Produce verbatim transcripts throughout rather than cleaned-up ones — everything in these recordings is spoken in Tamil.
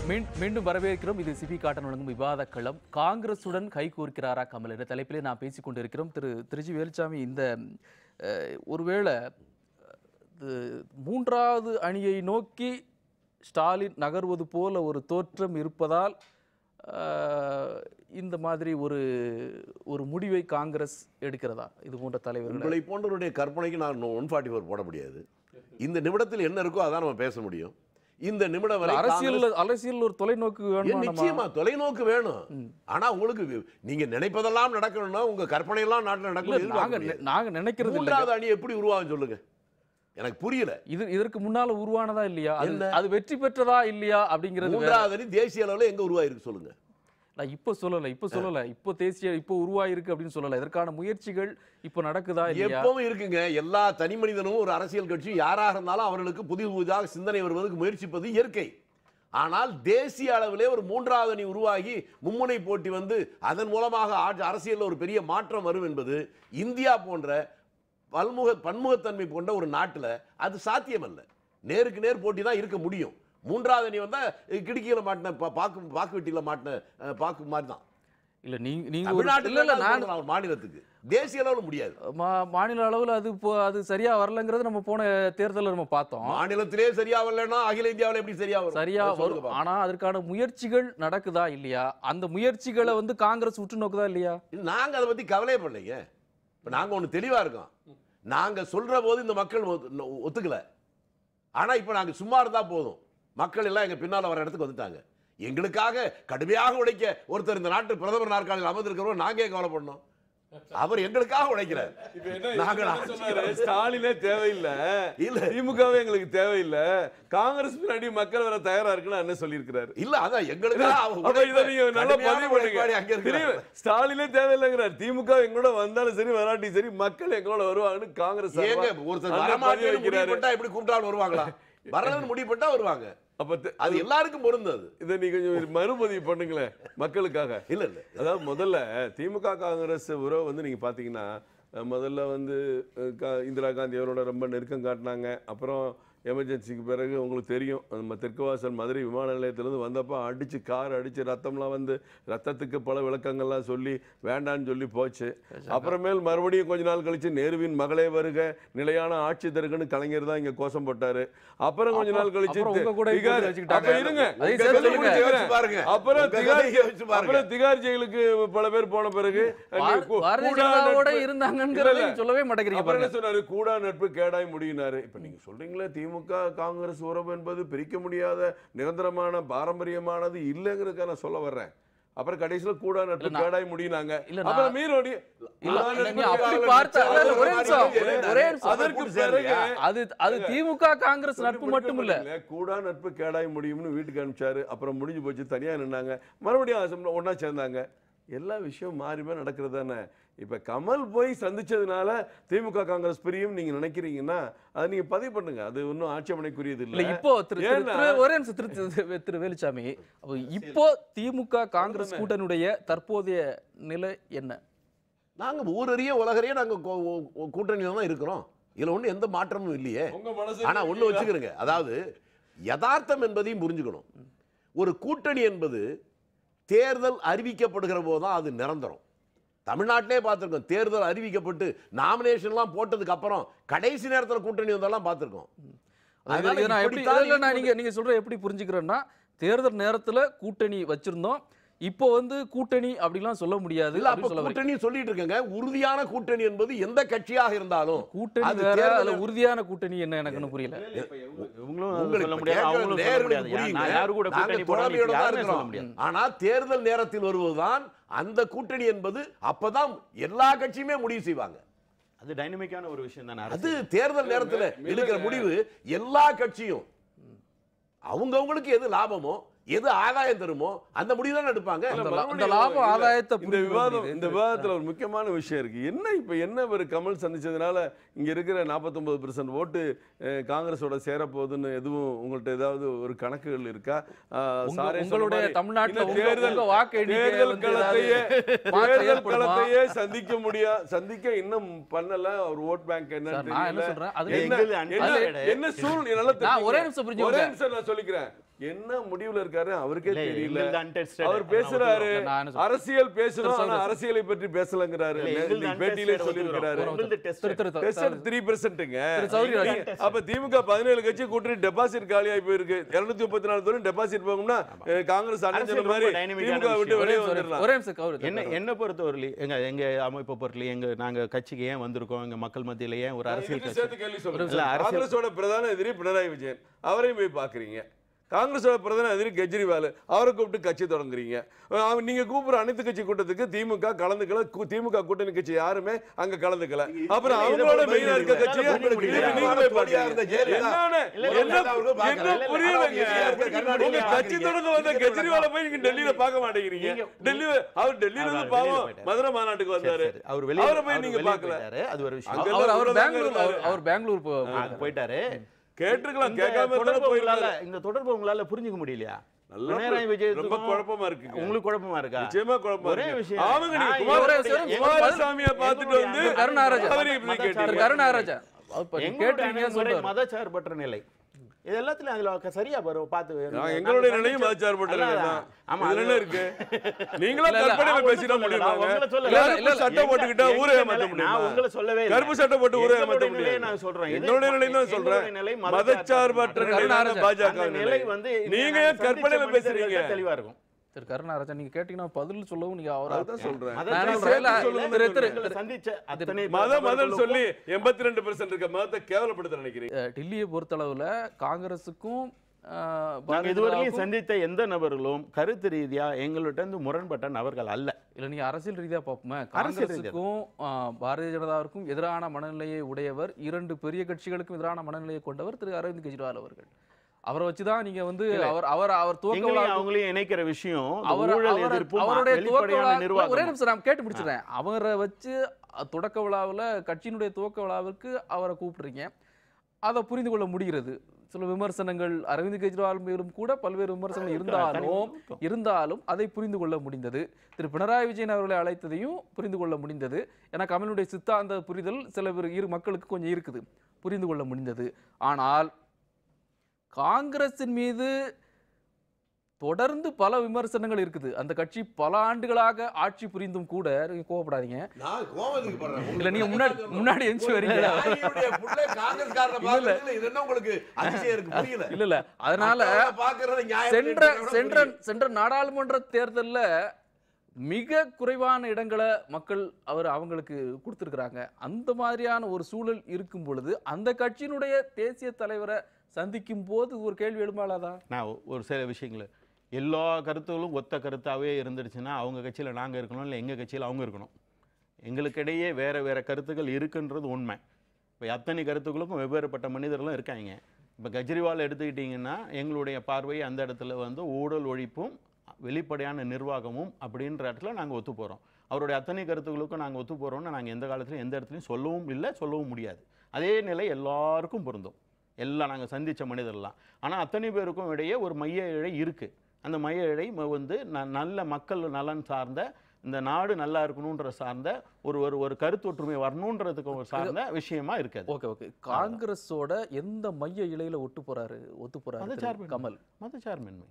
மீண்டும் வரவேற்கிறோம். இது சிபி காட்டன் வழங்கும் விவாத களம். காங்கிரசுடன் கைகோர்க்கிறாரா கமல் என்ற தலைப்பிலே நாம் பேசிக் கொண்டிருக்கிறோம். திரு திருச்சி வேலுச்சாமி, இந்த ஒருவேளை மூன்றாவது அணியை நோக்கி ஸ்டாலின் நகர்வது போல ஒரு தோற்றம் இருப்பதால் இந்த மாதிரி ஒரு ஒரு முடிவை காங்கிரஸ் எடுக்கிறதா? இது போன்ற தலைவர்கள் உங்களை போன்றவருடைய கற்பனைக்கு நான் ஒன் ஃபார்ட்டி ஃபோர் போட முடியாது. இந்த நிமிடத்தில் என்ன இருக்கோ அதான் நம்ம பேச முடியும். இந்த நிமிடம் வரை அரசியல் அரசியல் ஒரு தொலைநோக்கு வேணும். நிச்சயமா தொலைநோக்கு வேணும். ஆனா உங்களுக்கு நீங்க நினைப்பதெல்லாம் நடக்கணும்னா உங்க கற்பனை எல்லாம் நாட்டில் நடக்கணும். நாங்க நாங்க நினைக்கிறது மூன்றாவது அணி எப்படி உருவாகும் சொல்லுங்க, எனக்கு புரியல. இது இதற்கு முன்னால உருவானதா இல்லையா, அது வெற்றி பெற்றதா இல்லையா அப்படிங்கிறது. மூன்றாவது அணி தேசிய அளவில் எங்க உருவாயிருக்கு சொல்லுங்க. நான் இப்ப சொல்லல இப்ப சொல்லல இப்போ தேசிய இப்போ உருவாயிருக்கு அப்படின்னு சொல்லல. இதற்கான முயற்சிகள் இப்போ நடக்குதா இல்லையா? எப்பவும் இருக்குங்க. எல்லா தனி மனிதனும் ஒரு அரசியல் கட்சியும் யாராக இருந்தாலும் அவர்களுக்கு புதிய புதிதாக சிந்தனை வருவதற்கு முயற்சிப்பது இயற்கை. ஆனால் தேசிய அளவிலே ஒரு மூன்றாவது அணி உருவாகி மும்முனை போட்டி வந்து அதன் மூலமாக அரசியலில் ஒரு பெரிய மாற்றம் வரும் என்பது இந்தியா போன்ற பல்முக பன்முகத்தன்மை கொண்ட ஒரு நாட்டில் அது சாத்தியமல்ல. நேருக்கு நேர் போட்டி தான் இருக்க முடியும். மூன்றாவது அணி வந்தா கிடுக்கியில மாட்டின பாக்கு பாக்கு வெட்டியில மாட்டின பாக்கு மாதிரி தான். இல்ல நீங்க நீங்க மாநிலத்துக்கு தேசிய அளவில் முடியாது. மாநில அளவில் அது அது சரியா வரலங்கிறது நம்ம போன தேர்தலில் நம்ம பார்த்தோம். மாநிலத்திலே சரியா வரலன்னா அகில இந்தியாவில் எப்படி சரியா வரும்? சரியா வரும். ஆனா அதற்கான முயற்சிகள் நடக்குதா இல்லையா? அந்த முயற்சிகளை வந்து காங்கிரஸ் உற்று நோக்குதா இல்லையா? நாங்க அதை பத்தி கவலையே பண்ணலைங்க. இப்ப நாங்க ஒண்ணு தெளிவா இருக்கோம். நாங்க சொல்ற போது இந்த மக்கள் ஒத்துக்கல. ஆனா இப்ப நாங்க சும்மா இருந்தா போதும், மக்கள் எல்லாம் எங்க பின்னால வர இடத்துக்கு வந்துட்டாங்க. எங்களுக்காக கடுமையாக உழைக்க ஒருத்தர் இந்த நாட்டு பிரதமர் நாற்காலில் அமர்ந்திருக்கிறோம். நாங்க கவலைப்படணும், அவர் எங்களுக்காக உழைக்கிறார். ஸ்டாலினே தேவையில்லை, இல்ல திமுகவே எங்களுக்கு தேவையில்லை, காங்கிரஸ் பின்னாடி மக்கள் வர தயாரா இருக்குன்னு என்ன சொல்லியிருக்கிறாரு. இல்ல அதான் எங்களுக்கு ஸ்டாலினே தேவையில்லைங்கிறார். திமுக எங்களோட வந்தாலும் சரி வராட்டி சரி மக்கள் எங்களோட வருவாங்கன்னு காங்கிரஸ் ஒருத்தர் எப்படி கூப்பிட்டாலும் வருவாங்களா? வரலன்னு முடிவுபட்டா வருவாங்க. அப்ப அது எல்லாருக்கும் பொருந்தது. இதை நீங்க கொஞ்சம் மறுபதிவு பண்ணுங்களேன் மக்களுக்காக. இல்ல இல்ல அதாவது முதல்ல திமுக காங்கிரஸ் உறவு வந்து நீங்க பாத்தீங்கன்னா முதல்ல வந்து இந்திரா காந்தி அவரோட ரொம்ப நெருக்கம் காட்டினாங்க. அப்புறம் எமர்ஜென்சிக்கு பிறகு உங்களுக்கு தெரியும், நம்ம தெற்குவாசல் மதுரை விமான நிலையத்திலேருந்து வந்தப்போ அடித்து கார் அடித்து ரத்தம்லாம் வந்து ரத்தத்துக்கு பல விளக்கங்கள்லாம் சொல்லி வேண்டான்னு சொல்லி போச்சு. அப்புறமேல் மறுபடியும் கொஞ்ச நாள் கழித்து நேருவின் மகளே வருக நிலையான ஆட்சி தருகன்னு கலைஞர் தான் இங்கே கோஷம் போட்டார். அப்புறம் கொஞ்ச நாள் கழிச்சு அப்புறம் அப்புறம் திகார் ஜெயிலுக்கு பல பேர் போன பிறகு சொல்லவே மாட்டேங்கிறீங்க. சொன்னாரு கூடா நட்பு கேடாய் முடியினாரு. இப்ப நீங்க சொல்றீங்களே திமுக காங்கிரஸ் உறவு என்பது பிரிக்க முடியாத நிரந்தரமான பாரம்பரியமானது இல்லைங்கிறதுக்காக நான் சொல்ல வர்றேன். அப்புறம் கடைசியில கூட நட்பு கேடாய் முடியினாங்க. அப்புறம் மீறோடி அது திமுக காங்கிரஸ் நட்பு மட்டும் இல்ல, கூட நட்பு கேடாய் முடியும்னு வீட்டுக்கு அனுப்பிச்சாரு. அப்புறம் முடிஞ்சு போச்சு, தனியா நின்னாங்க, மறுபடியும் ஒன்னா சேர்ந்தாங்க. எல்லா விஷயம் மாறி மாறி நடக்கிறது தானே. இப்ப கமல் போய் சந்திச்சதுனால திமுக காங்கிரஸ் பிரியும் நீங்க நினைக்கிறீங்கன்னா அதை நீங்க பதிவு பண்ணுங்க, அது ஒன்றும் ஆட்சேபனைக்குரியது இல்லை. இப்போ ஒரே திரு வேலுச்சாமி, இப்போ திமுக காங்கிரஸ் கூட்டணியுடைய தற்போதைய நிலை என்ன? நாங்க ஊரறிய உலகறிய நாங்க கூட்டணியில தான் இருக்கிறோம். இதுல ஒண்ணு எந்த மாற்றமும் இல்லையே. ஆனா ஒண்ணு வச்சுக்கிறேங்க, அதாவது யதார்த்தம் என்பதையும் புரிஞ்சுக்கணும். ஒரு கூட்டணி என்பது தேர்தல் அறிவிக்கப்படுகிற போதுதான் அது நிரந்தரம். தமிழ்நாட்டிலே பார்த்துருக்கோம், தேர்தல் அறிவிக்கப்பட்டு நாமினேஷன்லாம் போட்டதுக்கு அப்புறம் கடைசி நேரத்தில் கூட்டணி வந்தெல்லாம் பார்த்துருக்கோம். நீங்க சொல்ற எப்படி புரிஞ்சுக்கிறேன்னா, தேர்தல் நேரத்தில் கூட்டணி வச்சிருந்தோம், இப்போ வந்து கூட்டணி அப்படிலாம் சொல்ல முடியாது. கூட்டணி சொல்லிட்டு இருக்கங்க. உறுதியான கூட்டணி என்பது எந்த கட்சியாக இருந்தாலும் கூட்டணி வேற, அதுல உறுதியான கூட்டணி என்ன எனக்கு புரியல. ஆனா தேர்தல் நேரத்தில் வருவதுதான் அந்த கூட்டணி என்பது, அப்பதான் எல்லா கட்சியுமே முடிவு செய்வாங்க. அது டைனமிக்கான ஒரு விஷயம் தானே. அது தேர்தல் நேரத்தில் எடுக்கிற முடிவு எல்லா கட்சியும் அவங்கவுங்களுக்கு எது லாபமோ எது ஆதாயம் தருமோ அந்த முடிவு தான் எடுப்பாங்க. அந்த லாபம் ஆதாயத்தை இந்த விவாதம் இந்த விவாதத்தில் ஒரு முக்கியமான விஷயம் இருக்கு. என்ன இப்ப என்ன ஒரு கமல் சந்திச்சதுனால இங்க இருக்கிற நாற்பத்தி ஒன்பது பெர்சென்ட் ஓட்டு காங்கிரஸோட சேரப்போகுதுன்னு எதுவும் உங்கள்ட்ட ஏதாவது ஒரு கணக்குகள் இருக்கா? உங்களுடைய தமிழ்நாட்டில் தேர்தல் தேர்தல் களத்தையே தேர்தல் களத்தையே சந்திக்க முடியா சந்திக்க இன்னும் பண்ணல ஒரு ஓட் பேங்க் என்ன என்ன சூழ்நிலை. ஒரே நிமிஷம் நான் சொல்லிக்கிறேன். என்ன முடிவுல இருக்காரு அவருக்கே இல்ல, தெரியல. எங்களுது untested. அவர் நான் பேசுறாரு நான் என்ன சொல்றேன்? அரசியல் பேசணும் சரி, ஆனா சரி. அரசியலை பற்றி பேசலங்கிறாரு. இல்ல, எங்களுது இன்னைக்கு பேட்டியிலே untested சொல்லியிருக்கிறாரு. உங்களுது திரு tested. திரு டெஸ்ட் த்ரீ பெர்சென்ட்டுங்க. திரு சௌரி ராஜன். அப்ப திமுக பதினேழு கட்சி கூட்டணி டெபாசிட் காலியாகி போயிருக்கு. இருநூத்தி முப்பத்தி நாலு தூரம் டெபாசிட் போகும்னா அஹ், காங்கிரஸ் அண்ணன் சொன்ன அரசியல் மாதிரி ரொம்ப dynamic ஆன திமுக விட்டு விஷயம். ஒரே வெளியே நிமிஷம், வந்துடலாம். ஒரே நிமிஷம் கௌரி. என்ன என்ன பொறுத்தவரையிலும் எங்க எங்க அமைப்பை பொறுத்தவரை எங்க நாங்க கட்சிக்கு ஏன் வந்திருக்கோம், எங்க மக்கள் மத்தியில ஏன் ஒரு அரசியல் இதுக்கு கட்சி சேர்த்து கேள்வி சொல்லுங்க. இல்ல, அரசியல் காங்கிரஸோட பிரதான எதிரி பினராயி விஜயன், அவரையும் போய் பாக்குறீங்க. காங்கிரஸோட பிரதான எதிரி கெஜ்ரிவால், அவரை கூப்பிட்டு கட்சி தொடங்குறீங்க. அஹ் நீங்க கூப்பிடுற அனைத்து கட்சி கூட்டத்துக்கு திமுக கலந்துக்கல. கு- திமுக கூட்டணி கட்சி யாருமே அங்க கலந்துக்கல. அப்புறம் இதை அவங்களோட போய் மெயினா இருக்க இல்ல, கட்சியை உங்களுக்கு நீங்க இல்ல, போய் தோழியா பாக்குறீங்க. இருந்த ஜெயலலிதா. என்னன்னு இல்ல, என்ன இல்ல, அவர்கள் என்ன பார்க்கல. இல்ல, புரியலங்க. இல்ல, கர்நாடகாவில் உங்க கட்சி பார்க்கறீங்க. தொடங்க வந்த நீங்க கெஜ்ரிவாலை போய் நீங்க டெல்லியில பார்க்க மாட்டேங்கிறீங்க. நீங்க- டெல்லி அவர் டெல்லியில இருந்து அவர் பாவம் வெளியில போயிட்டாரு. மதுரை மாநாட்டுக்கு சரி, வந்தாரு. சரி. அவர் வெளியே அவரை போய் அவர் நீங்க வெளியே பார்க்கல. போயிட்டாரு. அது ஒரு விஷயம். அங்க அவர் அவர் உள்ளதாங்க பெங்களூர் இருந்தாரு. அவர் அவர் பெங்களூர் போ- அங்க போயிட்டாரு. கேட்டிருக்கலாம், இந்த கேட்காம இருந்தாலும் தொடர்பு உங்களால போயிருந்தாரு. இந்த தொடர்பு உங்களால புரிஞ்சுக்க முடியலையா? நல்லா பினராயி ரொம்ப விஜயத்துக்கும் குழப்பமா இருக்கு. உங்களுக்கு குழப்பமா இருக்கா? நிச்சயமா குழப்பமா ஒரே இருக்கு. விஷயம். அவங்க நீங்க நான் குமார- ஒரே விஷயம், குமாரசாமியை பார்த்துட்டு வந்து எங்களுடைய கருணாராஜா. அவரை இப்படி மத- கேட்டீங்க. திரு கருணாராஜா அப்ப நீங்க எங்களுடைய கேட்டீங்க அணுகுமுறை சொல்றாரு. மதச்சார்பற்ற நிலை. இது எல்லாத்துலயும் அதுல க- சரியா வரும் பார்த்து. நான் எங்களுடைய நாங்க நிலையும் சந்திச்ச- மதச்சார்பற்ற அல்ல, நிலை தான். ஆமா, இதுல அது- என்ன இருக்கு? நீங்களா இல்ல, இல்ல, கற்பனையில நான் பேசிட ஒண்ணும் சொல்லல, நான் முடியுமாங்க? உங்களை சொல்லல. கருப்பு இல்ல, இல்ல, சட்டை எங்க- போட்டுக்கிட்டா எங்க ஊரை நிலை- ஏமாத்த முடியுமா? நான் உங்களை சொல்லவே இல்லை. கருப்பு சட்டை போட்டு ஊரை ஏமாத்த எங்களுடைய முடியாது. நிலையை நான் சொல்றேன். இது என்னுடைய நிலையும் தான் சொல்றேன். எங்களுடைய நிலை மதச்சார்பற்ற திரு நிலை கருணாராஜா. பாஜக அந்த நிலை வந்து நீங்க நாங்க ஏன் கற்பனையில சந்திச்ச பேசுறீங்க? மனிதர்கள்ட்ட தெளிவா இருக்கும். திரு கருணாராஜா நீங்க கேட்டீங்கன்னா பதில் சொல்லவும் நீங்க அவர் அதுதான் சொல்றேன். மத- நான் மத- சொல்றேன், இல்ல, சொல்லுங்க, திரு- திரு- எங்களை சந்திச்ச அத்தனை மத மதம் நபர்களுக்கும் சொல்லி எண்பத்தி ரெண்டு பெர்சென்ட் இருக்க மதத்தை கேவலப்படுத்த நினைக்கிறீங்க. அஹ், டெல்லியை பொறுத்தளவுல காங்கிரஸுக்கும் அஹ், நாங்க பாரதிய இதுவரையிலும் ஜனதாவுக்கும் சந்தித்த எந்த நபர்களும் கருத்து ரீதியா எங்கள்கிட்ட இருந்து முரண்பட்ட நபர்கள் அல்ல. இல்ல நீங்க அரசியல் ரீதியா பார்ப்போமே, அரசியல் ரீதியா. காங்கிரஸுக்கும் அஹ், பாரதிய ஜனதாவிற்கும் எதிரான மனநிலையை உடையவர், இரண்டு பெரிய கட்சிகளுக்கும் எதிரான மனநிலையை கொண்டவர் திரு அரவிந்த் கெஜ்ரிவால் அவர்கள். அவரை வச்சுதான் நீங்க வந்து அவர் அவர் அவர் துவக்க எங்களையும் விழாவுக்கு- அவங்களையும் இணைக்கிற விஷயம் இந்த அவர் ஊழல் அவரை- எதிர்ப்பும் அவருடைய துவக்க வெளிப்படையான விழா- நிர்வாகம். ஒரே நிமிஷம் நான் கேட்டு முடிச்சிடுறேன். அவரை வச்சு அஹ், தொடக்க விழாவில் கட்சியினுடைய துவக்க விழாவிற்கு அவரை கூப்பிடுறீங்க, அதை புரிந்து கொள்ள முடிகிறது. சில விமர்சனங்கள் அரவிந்த் கெஜ்ரிவால் மேலும் கூட பல்வேறு விமர்சனங்கள் இருந்தாலும் இருந்தாலும் அதை புரிந்து கொள்ள முடிந்தது. திரு பினராயி விஜயன் அவர்களை அழைத்ததையும் புரிந்து கொள்ள முடிந்தது. ஏன்னா கமலுடைய சித்தாந்த புரிதல் சில பேர் இரு மக்களுக்கு கொஞ்சம் இருக்குது, புரிந்து கொள்ள முடிந்தது. ஆனால் காங்கிரசின் மீது தொடர்ந்து பல விமர்சனங்கள் இருக்குது. அந்த கட்சி பல ஆண்டுகளாக ஆட்சி புரிந்தும் கூட, நீங்க கோவப்படாதீங்க, நான் கோவத்துக்கு படுறேன். இல்ல நீங்க முன்னாடி முன்னாடி எஞ்சி வரீங்க. நாயுடைய புள்ள காங்கிரஸ்காரனை பார்க்கறதுல இது என்ன உங்களுக்கு அதிசயம் இருக்கு? புரியல. இல்ல இல்ல அதனால மத்தவங்க பார்க்கறது நியாயம் சென்ற இல்லைன்றத விட சென்ற புரியுது. சென்ற நாடாளுமன்ற தேர்தல்ல மிக குறைவான இடங்களை மக்கள் அவர் அவங்களுக்கு கொடுத்துருக்குறாங்க. அந்த மாதிரியான ஒரு சூழல் இருக்கும் பொழுது அந்த கட்சியினுடைய தேசிய தலைவரை சந்திக்கும் போது ஒரு கேள்வி எழுமாலாதா? நான் ஒரு சில விஷயங்கள் எல்லா கருத்துகளும் ஒத்த கருத்தாகவே இருந்துடுச்சுன்னா அவங்க கட்சியில் நாங்கள் இருக்கணும், இல்லை எங்கள் கட்சியில் அவங்க இருக்கணும். எங்களுக்கிடையே வேறு வேறு கருத்துக்கள் இருக்குன்றது உண்மை. இப்போ அத்தனை கருத்துக்களுக்கும் வெவ்வேறுபட்ட மனிதர்களும் இருக்காங்க. இப்போ கெஜ்ரிவால் எடுத்துக்கிட்டிங்கன்னா எங்களுடைய பார்வை அந்த இடத்துல வந்து ஊழல் ஒழிப்பும் வெளிப்படையான நிர்வாகமும் அப்படின்ற இடத்துல நாங்கள் ஒத்து போகிறோம். அவருடைய அத்தனை கருத்துக்களுக்கும் நாங்கள் ஒத்து போகிறோம்னு நாங்கள் எந்த காலத்துலையும் எந்த இடத்துலையும் சொல்லவும் இல்லை, சொல்லவும் முடியாது. அதே நிலை எல்லாருக்கும் பொருந்தும். எல்லாம் நாங்கள் சந்தித்த மனிதர்லாம். ஆனால் அத்தனை பேருக்கும் இடையே ஒரு மைய இழை இருக்குது. அந்த மைய இழை வந்து ந நல்ல மக்கள் நலன் சார்ந்த, இந்த நாடு நல்லா இருக்கணுன்ற சார்ந்த ஒரு ஒரு ஒரு கருத்தொற்றுமை வரணுன்றதுக்கு ஒரு சார்ந்த விஷயமா இருக்காது. ஓகே ஓகே காங்கிரஸோட எந்த மைய இலையில ஒட்டு போறாரு ஒத்து போறாரு திரு மதச்சார்பின்மை. கமல்? மதச்சார்பின்மை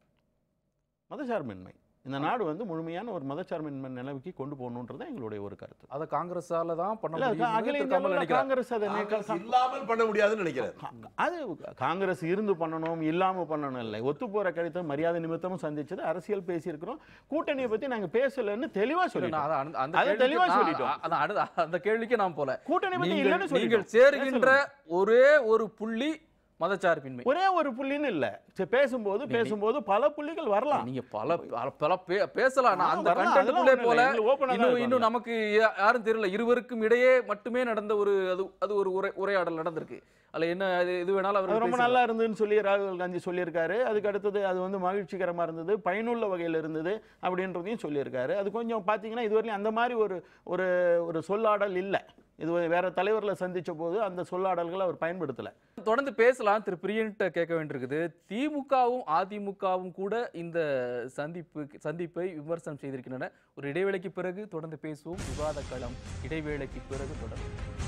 மதச்சார்பின்மை இந்த நாடு வந்து முழுமையான ஒரு மதச்சார்பின்மை நிலைமைக்கு கொண்டு போகணுன்றது எங்களுடைய ஒரு கருத்து. அத காங்கிரஸால தான் பண்ண இல்ல, முடியும் அகில திரு இந்திய கமல் அளவுல நினைக்கிறார். காங்கிரஸ் அதை காங்கிரஸ் நேக்க- இல்லாமல் பண்ண முடியாதுன்னு நினைக்கிறேன். அது காங்கிரஸ் இருந்து பண்ணணும் இல்லாம பண்ணணும் இல்லை. ஒத்து போற கருத்தை மரியாதை நிமித்தமும் சந்திச்சது, அரசியல் பேசியிருக்கிறோம், கூட்டணியை பத்தி நாங்க பேசலன்னு தெளிவா இல்ல, சொல்லிட்டோம். நான் அத- அந்த- அந்த அதை கேள்விக்கு தெளிவா நான் சொல்லிட்டோம். அதான் அடுத்த- அந்த கேள்விக்கு நான் போல. கூட்டணி பத்தி நீங்கள் இல்லைன்னு நீங்கள் சொல்லிட்டோம். சேருகின்ற ஒரே ஒரு புள்ளி மதச்சார்பின்மை. ஒரே ஒரு புள்ளின்னு இல்ல, சரி, பேசும்போது பேசும்போது பல புள்ளிகள் வரலாம். நீங்க பல பல- பல பே- பேசலாம். நான் ஆ, அந்த வரலாம். கண்டென்ட்குள்ளே அதெல்லாம் போல ஒண்ணும் இல்ல. open ஆ தான் இன்னும் இருக்கும் இன்னும் அதுல. நமக்கு யா- யாரும் தெரியல. இருவருக்கும் இடையே மட்டுமே நடந்த ஒரு அது அது ஒரு உரை உரையாடல் நடந்திருக்கு. அதுல என்ன அது இது வேணாலும் அது அவர் ரொம்ப நல்லா இருந்ததுன்னு சொல்லி ராகுல் காந்தி சொல்லியிருக்காரு. அதுக்கு அடுத்தது அது வந்து மகிழ்ச்சிகரமா இருந்தது, பயனுள்ள வகையில் இருந்தது அப்படின்றதையும் சொல்லியிருக்காரு. அது கொஞ்சம் பார்த்தீங்கன்னா இதுவரையும் அந்த மாதிரி ஒரு ஒரு ஒரு சொல்லாடல் இல்லை. இது வேற தலைவர்களை சந்திச்ச போது அந்த சொல்லாடல்களை அவர் பயன்படுத்தல. தொடர்ந்து பேசலாம். திரு பிரியன்ட்ட கேட்க வேண்டியிருக்குது. திமுகவும் அதிமுகவும் கூட இந்த சந்திப்பு சந்திப்பை விமர்சனம் செய்திருக்கின்றன. ஒரு இடைவேளைக்கு பிறகு தொடர்ந்து பேசுவோம். விவாத களம் இடைவேளைக்கு பிறகு தொடரும்.